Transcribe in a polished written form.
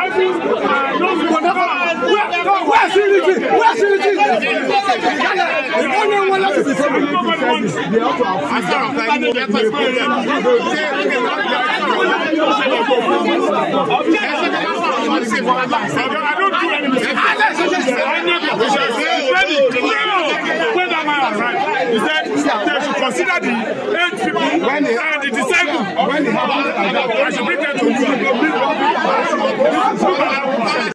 Consider the 8 people and the disciples. I should bring them